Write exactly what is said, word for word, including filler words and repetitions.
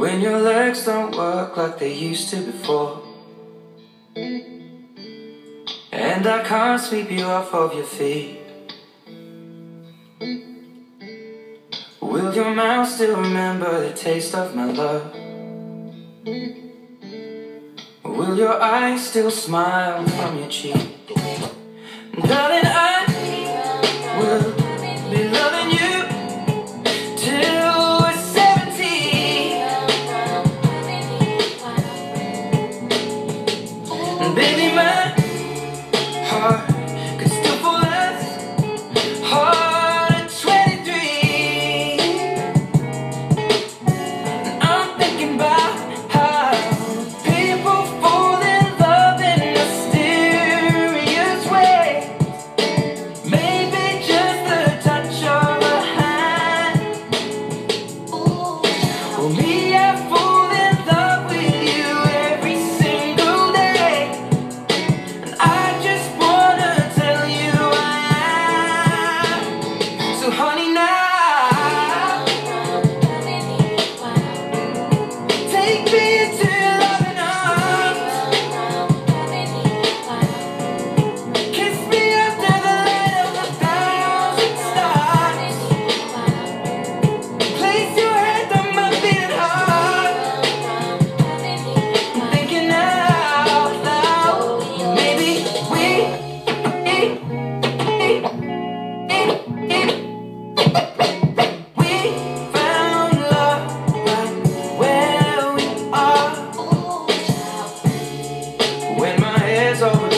when your legs don't work like they used to before, and I can't sweep you off of your feet. Will your mouth still remember the taste of my love? Will your eyes still smile from your cheek? Darling, I will be loving you till we're seventy. And baby, my heart could still fall as hard at twenty-three. And I'm thinking about how people fall in love in mysterious ways. Maybe just the touch of a hand. Well, me, I fall in love with you every single day, and I just wanna tell you I am. So honey, now take me into your loving arms. Kiss me under the light of a thousand stars. Place your hand on my beating heart. I'm thinking out loud. Maybe we we found love right where we are. When my head's over